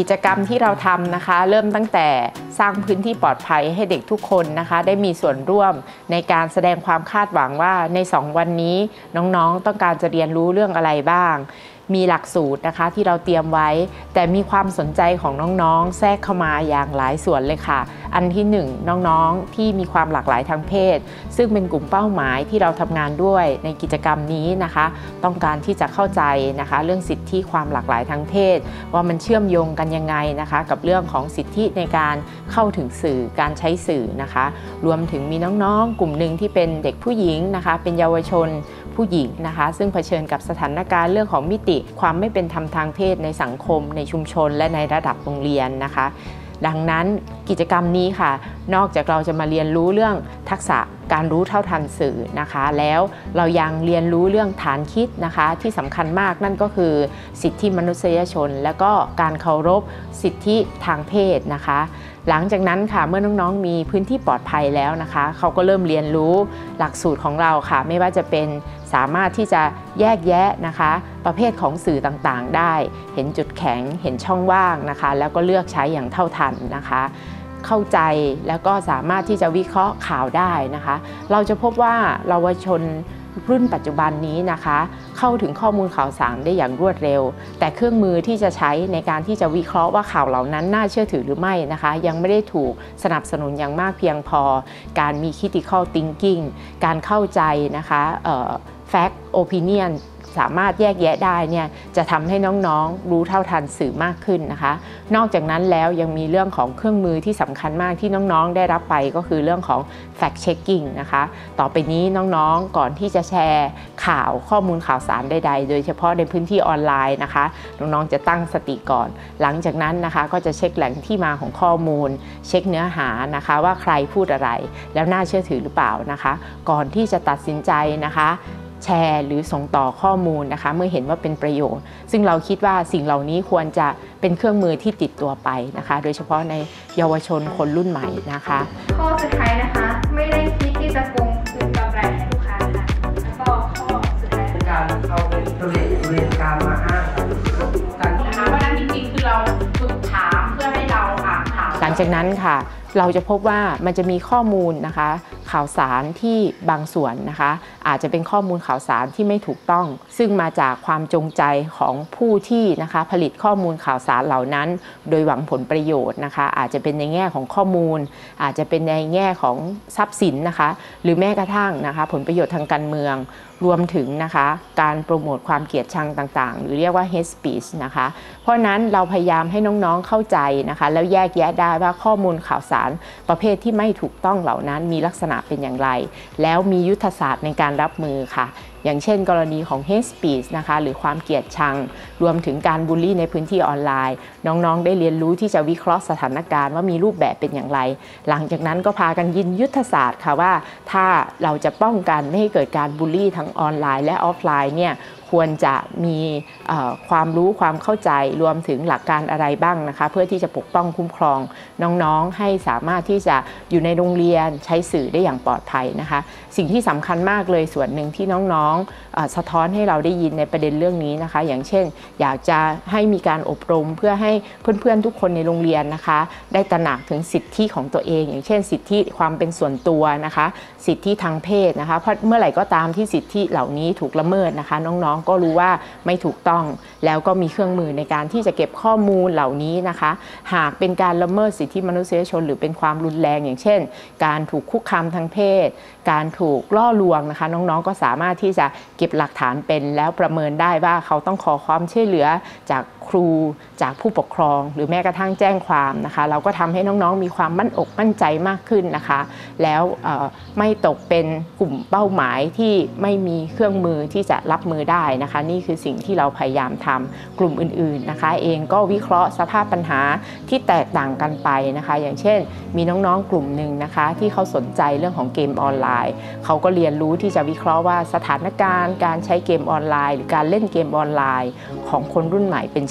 กิจกรรมที่เราทำนะคะเริ่มตั้งแต่สร้างพื้นที่ปลอดภัยให้เด็กทุกคนนะคะได้มีส่วนร่วมในการแสดงความคาดหวังว่าใน2 วันนี้น้องๆต้องการจะเรียนรู้เรื่องอะไรบ้างมีหลักสูตรนะคะที่เราเตรียมไว้แต่มีความสนใจของน้องๆแทรกเข้ามาอย่างหลายส่วนเลยค่ะอันที่1น้องๆที่มีความหลากหลายทางเพศซึ่งเป็นกลุ่มเป้าหมายที่เราทำงานด้วยในกิจกรรมนี้นะคะต้องการที่จะเข้าใจนะคะเรื่องสิทธิความหลากหลายทางเพศว่ามันเชื่อมโยงกันยังไงนะคะกับเรื่องของสิทธิในการเข้าถึงสื่อการใช้สื่อนะคะรวมถึงมีน้องๆกลุ่มหนึ่งที่เป็นเด็กผู้หญิงนะคะเป็นเยาวชนผู้หญิงนะคะซึ่งเผชิญกับสถานการณ์เรื่องของมิติความไม่เป็นธรรมทางเพศในสังคมในชุมชนและในระดับโรงเรียนนะคะดังนั้นกิจกรรมนี้ค่ะนอกจากเราจะมาเรียนรู้เรื่องทักษะการรู้เท่าทันสื่อนะคะแล้วเรายังเรียนรู้เรื่องฐานคิดนะคะที่สำคัญมากนั่นก็คือสิทธิมนุษยชนและก็การเคารพสิทธิทางเพศนะคะหลังจากนั้นค่ะเมื่อน้องๆมีพื้นที่ปลอดภัยแล้วนะคะเขาก็เริ่มเรียนรู้หลักสูตรของเราค่ะไม่ว่าจะเป็นสามารถที่จะแยกแยะนะคะประเภทของสื่อต่างๆได้เห็นจุดแข็งเห็นช่องว่างนะคะแล้วก็เลือกใช้อย่างเท่าทันนะคะเข้าใจแล้วก็สามารถที่จะวิเคราะห์ข่าวได้นะคะเราจะพบว่าเยาวชนรุ่นปัจจุบันนี้นะคะเข้าถึงข้อมูลข่าวสารได้อย่างรวดเร็วแต่เครื่องมือที่จะใช้ในการที่จะวิเคราะห์ว่าข่าวเหล่านั้นน่าเชื่อถือหรือไม่นะคะยังไม่ได้ถูกสนับสนุนอย่างมากเพียงพอการมี critical thinking การเข้าใจนะคะfact opinion สามารถแยกแยะได้เนี่ยจะทำให้น้องๆรู้เท่าทันสื่อมากขึ้นนะคะนอกจากนั้นแล้วยังมีเรื่องของเครื่องมือที่สำคัญมากที่น้องๆได้รับไปก็คือเรื่องของ fact checking นะคะต่อไปนี้น้องๆก่อนที่จะแชร์ข่าวข้อมูลข่าวสารใดๆโดยเฉพาะในพื้นที่ออนไลน์นะคะน้องๆจะตั้งสติก่อนหลังจากนั้นนะคะก็จะเช็คแหล่งที่มาของข้อมูลเช็คเนื้อหานะคะว่าใครพูดอะไรแล้วน่าเชื่อถือหรือเปล่านะคะก่อนที่จะตัดสินใจนะคะแชร์หรือส่งต่อข้อมูลนะคะเมื่อเห็นว่าเป็นประโยชน์ซึ่งเราคิดว่าสิ่งเหล่านี้ควรจะเป็นเครื่องมือที่ติดตัวไปนะคะโดยเฉพาะในเยาวชนคนรุ่นใหม่นะคะข้อสุดท้ายนะคะไม่ได้คิดที่จะโกงคืนกำไรให้ลูกค้าค่ะแล้วก็ข้อสุดท้ายการเอาเป็นเรียนการมาอ้างการนะคะเพราะนั้นจริงๆคือเราฝึกถามเพื่อให้เราอ่านข่าวหลังจากนั้นค่ะเราจะพบว่ามันจะมีข้อมูลนะคะข่าวสารที่บางส่วนนะคะอาจจะเป็นข้อมูลข่าวสารที่ไม่ถูกต้องซึ่งมาจากความจงใจของผู้ที่นะคะผลิตข้อมูลข่าวสารเหล่านั้นโดยหวังผลประโยชน์นะคะอาจจะเป็นในแง่ของข้อมูลอาจจะเป็นในแง่ของทรัพย์สินนะคะหรือแม้กระทั่งนะคะผลประโยชน์ทางการเมืองรวมถึงนะคะการโปรโมทความเกลียดชังต่างๆหรือเรียกว่า hate speech นะคะเพราะนั้นเราพยายามให้น้องๆเข้าใจนะคะแล้วแยกแยะได้ว่าข้อมูลข่าวสารประเภทที่ไม่ถูกต้องเหล่านั้นมีลักษณะเป็นอย่างไรแล้วมียุทธศาสตร์ในการรับมือค่ะอย่างเช่นกรณีของ hate speech นะคะหรือความเกลียดชังรวมถึงการบูลลี่ในพื้นที่ออนไลน์น้องๆได้เรียนรู้ที่จะวิเคราะห์สถานการณ์ว่ามีรูปแบบเป็นอย่างไรหลังจากนั้นก็พากันยินยุทธศาสตร์ค่ะว่าถ้าเราจะป้องกันไม่ให้เกิดการบูลลี่ทั้งออนไลน์และออฟไลน์เนี่ยควรจะมีความรู้ความเข้าใจรวมถึงหลักการอะไรบ้างนะคะเพื่อที่จะปกป้องคุ้มครองน้องๆให้สามารถที่จะอยู่ในโรงเรียนใช้สื่อได้อย่างปลอดภัยนะคะสิ่งที่สำคัญมากเลยส่วนหนึ่งที่น้องๆสะท้อนให้เราได้ยินในประเด็นเรื่องนี้นะคะอย่างเช่นอยากจะให้มีการอบรมเพื่อให้เพื่อนๆทุกคนในโรงเรียนนะคะได้ตระหนักถึงสิทธิของตัวเองอย่างเช่นสิทธิความเป็นส่วนตัวนะคะสิทธิทางเพศนะคะเพราะเมื่อไหร่ก็ตามที่สิทธิเหล่านี้ถูกละเมิดนะคะน้องๆก็รู้ว่าไม่ถูกต้องแล้วก็มีเครื่องมือในการที่จะเก็บข้อมูลเหล่านี้นะคะหากเป็นการละเมิดสิทธิมนุษยชนหรือเป็นความรุนแรงอย่างเช่นการถูกคุกคามทางเพศการถูกล่อลวงนะคะน้องๆก็สามารถที่จะเก็บหลักฐานเป็นแล้วประเมินได้ว่าเขาต้องขอความช่วยเหลือจากครูจากผู้ปกครองหรือแม้กระทั่งแจ้งความนะคะเราก็ทำให้น้องๆมีความมั่นอกมั่นใจมากขึ้นนะคะแล้วไม่ตกเป็นกลุ่มเป้าหมายที่ไม่มีเครื่องมือที่จะรับมือได้นะคะนี่คือสิ่งที่เราพยายามทำกลุ่มอื่นๆนะคะเองก็วิเคราะห์สภาพปัญหาที่แตกต่างกันไปนะคะอย่างเช่นมีน้องๆกลุ่มหนึ่งนะคะที่เขาสนใจเรื่องของเกมออนไลน์เขาก็เรียนรู้ที่จะวิเคราะห์ว่าสถานการณ์การใช้เกมออนไลน์หรือการเล่นเกมออนไลน์ของคนรุ่นใหม่เป็น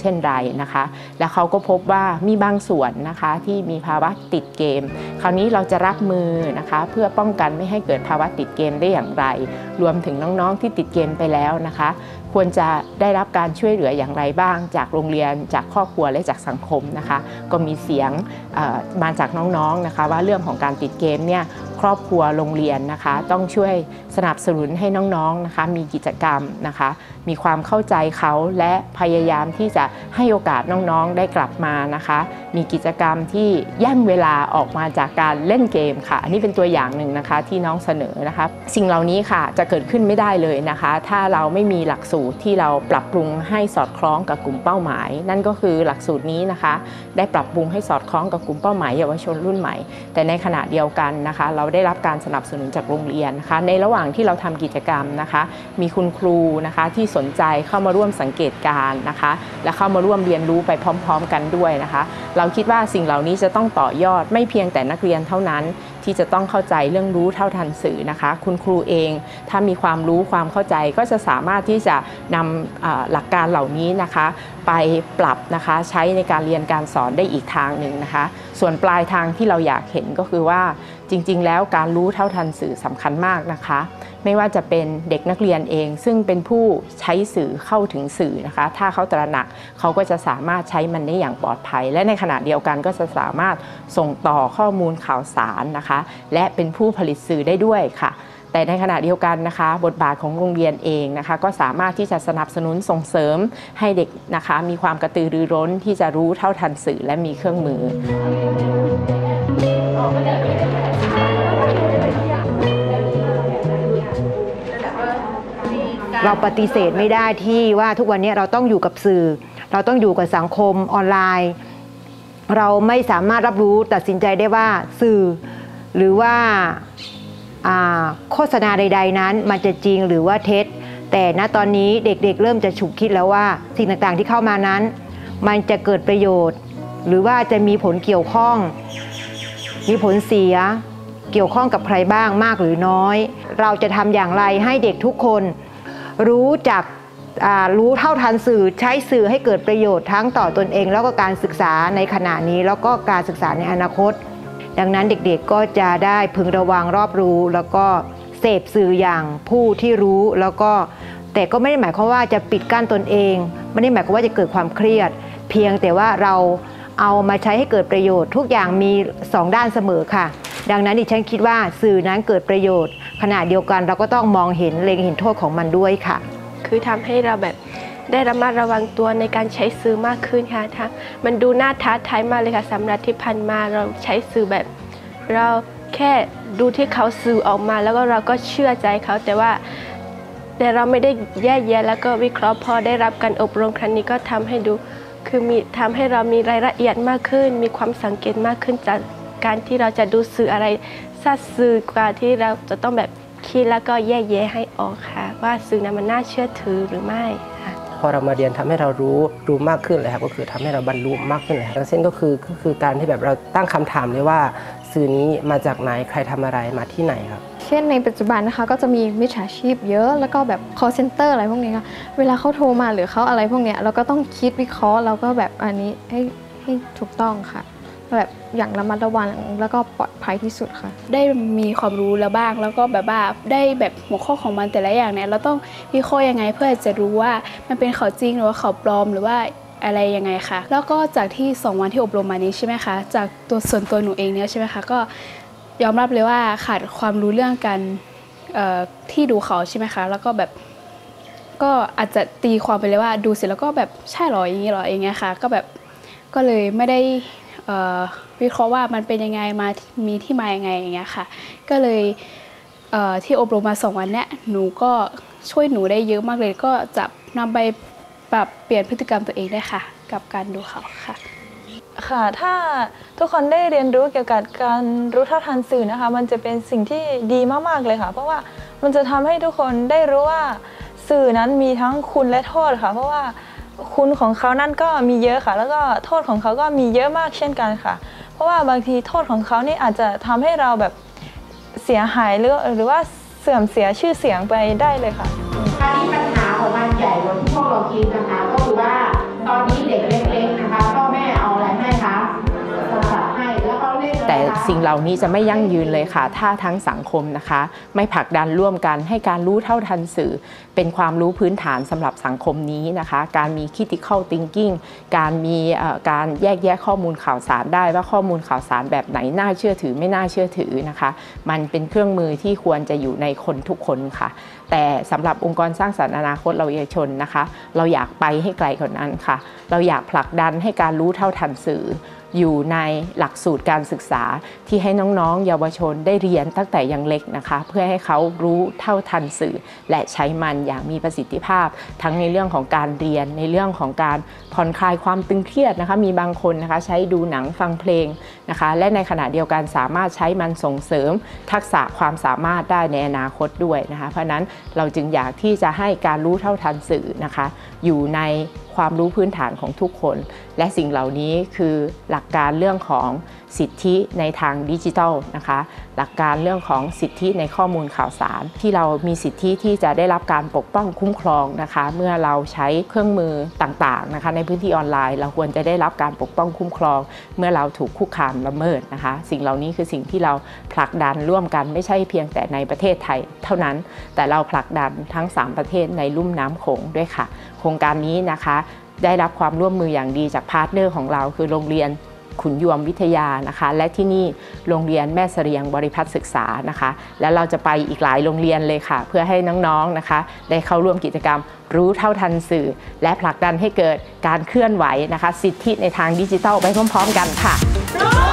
เช่นไรนะคะและเขาก็พบว่ามีบางส่วนนะคะที่มีภาวะติดเกมคราวนี้เราจะรับมือนะคะเพื่อป้องกันไม่ให้เกิดภาวะติดเกมได้อย่างไรรวมถึงน้องๆที่ติดเกมไปแล้วนะคะควรจะได้รับการช่วยเหลืออย่างไรบ้างจากโรงเรียนจากครอบครัวและจากสังคมนะคะก็มีเสียงมาจากน้องๆนะคะว่าเรื่องของการติดเกมเนี่ยครอบครัวโรงเรียนนะคะต้องช่วยสนับสนุนให้น้องๆนะคะมีกิจกรรมนะคะมีความเข้าใจเขาและพยายามที่จะให้โอกาสน้องๆได้กลับมานะคะมีกิจกรรมที่แย่งเวลาออกมาจากการเล่นเกมค่ะอันนี้เป็นตัวอย่างหนึ่งนะคะที่น้องเสนอนะคะสิ่งเหล่านี้ค่ะจะเกิดขึ้นไม่ได้เลยนะคะถ้าเราไม่มีหลักสูตรที่เราปรับปรุงให้สอดคล้องกับกลุ่มเป้าหมายนั่นก็คือหลักสูตรนี้นะคะได้ปรับปรุงให้สอดคล้องกับกลุ่มเป้าหมายเยาวชนรุ่นใหม่แต่ในขณะเดียวกันนะคะเราได้รับการสนับสนุนจากโรงเรียนนะคะในระหว่างที่เราทำกิจกรรมนะคะมีคุณครูนะคะที่สนใจเข้ามาร่วมสังเกตการณ์นะคะและเข้ามาร่วมเรียนรู้ไปพร้อมๆกันด้วยนะคะเราคิดว่าสิ่งเหล่านี้จะต้องต่อยอดไม่เพียงแต่นักเรียนเท่านั้นที่จะต้องเข้าใจเรื่องรู้เท่าทันสื่อนะคะคุณครูเองถ้ามีความรู้ความเข้าใจก็จะสามารถที่จะนำหลักการเหล่านี้นะคะไปปรับนะคะใช้ในการเรียนการสอนได้อีกทางหนึ่งนะคะส่วนปลายทางที่เราอยากเห็นก็คือว่าจริงๆแล้วการรู้เท่าทันสื่อสำคัญมากนะคะไม่ว่าจะเป็นเด็กนักเรียนเองซึ่งเป็นผู้ใช้สื่อเข้าถึงสื่อนะคะถ้าเขาตระหนักเขาก็จะสามารถใช้มันได้อย่างปลอดภัยและในขณะเดียวกันก็จะสามารถส่งต่อข้อมูลข่าวสารนะคะและเป็นผู้ผลิตสื่อได้ด้วยค่ะแต่ในขณะเดียวกันนะคะบทบาทของโรงเรียนเองนะคะก็สามารถที่จะสนับสนุนส่งเสริมให้เด็กนะคะมีความกระตือรือร้นที่จะรู้เท่าทันสื่อและมีเครื่องมือเราปฏิเสธไม่ได้ที่ว่าทุกวันนี้เราต้องอยู่กับสื่อเราต้องอยู่กับสังคมออนไลน์เราไม่สามารถรับรู้ตัดสินใจได้ว่าสื่อหรือว่าโฆษณาใดๆนั้นมันจะจริงหรือว่าเท็จแต่ณตอนนี้เด็กๆเริ่มจะฉุกคิดแล้วว่าสิ่งต่างๆที่เข้ามานั้นมันจะเกิดประโยชน์หรือว่าจะมีผลเกี่ยวข้องมีผลเสียเกี่ยวข้องกับใครบ้างมากหรือน้อยเราจะทำอย่างไรให้เด็กทุกคนรู้จักรู้เท่าทันสื่อใช้สื่อให้เกิดประโยชน์ทั้งต่อตนเองแล้วก็การศึกษาในขณะนี้แล้วก็การศึกษาในอนาคตดังนั้นเด็กๆก็จะได้พึงระวังรอบรู้แล้วก็เสพสื่ออย่างผู้ที่รู้แล้วก็แต่ก็ไม่ได้หมายความว่าจะปิดกั้นตนเองไม่ได้หมายความว่าจะเกิดความเครียดเพียงแต่ว่าเราเอามาใช้ให้เกิดประโยชน์ทุกอย่างมี2ด้านเสมอค่ะดังนั้นดิฉันคิดว่าสื่อนั้นเกิดประโยชน์ขณะเดียวกันเราก็ต้องมองเห็นเล็งเห็นโทษของมันด้วยค่ะคือทำให้เราแบบได้ระมัดระวังตัวในการใช้สื่อมากขึ้นค่ะมันดูน่าท้าทายมากเลยค่ะสำหรับที่ผ่านมาเราใช้สื่อแบบเราแค่ดูที่เขาสื่อออกมาแล้วก็เราก็เชื่อใจเขาแต่เราไม่ได้แยกแยะแล้วก็วิเคราะห์พอได้รับการอบรมครั้งนี้ก็ทำให้ดูคือทำให้เรามีรายละเอียดมากขึ้นมีความสังเกตมากขึ้นจากการที่เราจะดูสื่ออะไรซัดสื่อกว่าที่เราจะต้องแบบคิดแล้วก็แยกแยะให้ออกค่ะว่าสื่อนั้นมันน่าเชื่อถือหรือไม่ค่ะพอเรามาเรียนทำให้เรารู้มากขึ้นเลยครับก็คือทำให้เราบรรลุมากขึ้นเลยครับเช่นก็คือการที่แบบเราตั้งคำถามเลยว่าสื่อนี้มาจากไหนใครทำอะไรมาที่ไหนครับเช่นในปัจจุบันนะคะก็จะมีมิจฉาชีพเยอะแล้วก็แบบ call center อะไรพวกนี้ค่ะเวลาเขาโทรมาหรือเขาอะไรพวกนี้เราก็ต้องคิดวิเคราะห์แล้วก็แบบอันนี้ให้ถูกต้องค่ะแบบอย่างระมัดระวังแล้วก็ปลอดภัยที่สุดค่ะได้มีความรู้แล้วบ้างแล้วก็แบบว่าได้แบบหัวข้อของมันแต่ละอย่างเนี่ยเราต้องวิเคราะห์ยังไงเพื่อจะรู้ว่ามันเป็นข่าวจริงหรือว่าข่าวปลอมหรือว่าอะไรยังไงค่ะแล้วก็จากที่2 วันที่อบรมมานี้ใช่ไหมคะจากส่วนตัวหนูเองเนี่ยใช่ไหมคะก็ยอมรับเลยว่าขาดความรู้เรื่องการที่ดูเขาใช่ไหมคะแล้วก็แบบก็อาจจะตีความไปเลยว่าดูเสร็จแล้วก็แบบใช่หรออย่างนี้หรออย่างเงี้ยค่ะก็แบบก็เลยไม่ได้วิเคราะห์ว่ามันเป็นยังไงมีที่มายังไงอย่างเงี้ยค่ะก็เลยที่อบรมมา2 วันเนี้ยหนูก็ช่วยหนูได้เยอะมากเลยก็จะนำไปปรับเปลี่ยนพฤติกรรมตัวเองได้ค่ะกับการดูเขาค่ะค่ะถ้าทุกคนได้เรียนรู้เกี่ยวกับการรู้เท่าทันสื่อนะคะมันจะเป็นสิ่งที่ดีมากๆเลยค่ะเพราะว่ามันจะทำให้ทุกคนได้รู้ว่าสื่อนั้นมีทั้งคุณและโทษค่ะเพราะว่าคุณของเขานั่นก็มีเยอะค่ะแล้วก็โทษของเขาก็มีเยอะมากเช่นกันค่ะเพราะว่าบางทีโทษของเขานี่อาจจะทำให้เราแบบเสียหายหรือว่าเสื่อมเสียชื่อเสียงไปได้เลยค่ะคราวนี้ปัญหาของมันใหญ่กว่าที่พวกเราคิดนะคะก็คือว่าตอนนี้เด็กเล็กๆนะคะพ่อแม่เอาอะไรให้คะโทรศัพท์ให้แล้วเขาเล่นแต่สิ่งเหล่านี้จะไม่ยั่งยืนเลยค่ะถ้าทั้งสังคมนะคะไม่ผลักดันร่วมกันให้การรู้เท่าทันสื่อเป็นความรู้พื้นฐานสำหรับสังคมนี้นะคะการมี critical thinking การมีการแยกแยะข้อมูลข่าวสารได้ว่าข้อมูลข่าวสารแบบไหนน่าเชื่อถือไม่น่าเชื่อถือนะคะมันเป็นเครื่องมือที่ควรจะอยู่ในคนทุกคนค่ะแต่สำหรับองค์กรสร้างสรรค์อนาคตเราเยาวชนนะคะเราอยากไปให้ไกลกว่านั้นค่ะเราอยากผลักดันให้การรู้เท่าทันสื่ออยู่ในหลักสูตรการศึกษาที่ให้น้องๆเยาวชนได้เรียนตั้งแต่ยังเล็กนะคะเพื่อให้เขารู้เท่าทันสื่อและใช้มันอย่างมีประสิทธิภาพทั้งในเรื่องของการเรียนในเรื่องของการผ่อนคลายความตึงเครียดนะคะมีบางคนนะคะใช้ดูหนังฟังเพลงนะคะและในขณะเดียวกันสามารถใช้มันส่งเสริมทักษะความสามารถได้ในอนาคตด้วยนะคะเพราะนั้นเราจึงอยากที่จะให้การรู้เท่าทันสื่อนะคะอยู่ในความรู้พื้นฐานของทุกคนและสิ่งเหล่านี้คือหลักการเรื่องของสิทธิในทางดิจิทัลนะคะหลักการเรื่องของสิทธิในข้อมูลข่าวสารที่เรามีสิทธิที่จะได้รับการปกป้องคุ้มครองนะคะเมื่อเราใช้เครื่องมือต่างๆนะคะในพื้นที่ออนไลน์เราควรจะได้รับการปกป้องคุ้มครองเมื่อเราถูกคุกคามละเมิดนะคะสิ่งเหล่านี้คือสิ่งที่เราผลักดันร่วมกันไม่ใช่เพียงแต่ในประเทศไทยเท่านั้นแต่เราผลักดันทั้ง3ประเทศในลุ่มน้ำโขงด้วยค่ะโครงการนี้นะคะได้รับความร่วมมืออย่างดีจากพาร์ทเนอร์ของเราคือโรงเรียนขุนยวมวิทยานะคะและที่นี่โรงเรียนแม่เสรียงบริพัตรศึกษานะคะและเราจะไปอีกหลายโรงเรียนเลยค่ะเพื่อให้น้องๆนะคะได้เข้าร่วมกิจกรรมรู้เท่าทันสื่อและผลักดันให้เกิดการเคลื่อนไหวนะคะสิทธิในทางดิจิทัลไปพร้อมๆกันค่ะ